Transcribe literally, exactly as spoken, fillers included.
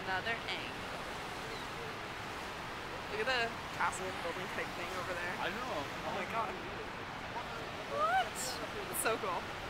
another egg. Look at the castle building type thing over there. I know. Oh my god. What? It's so cool.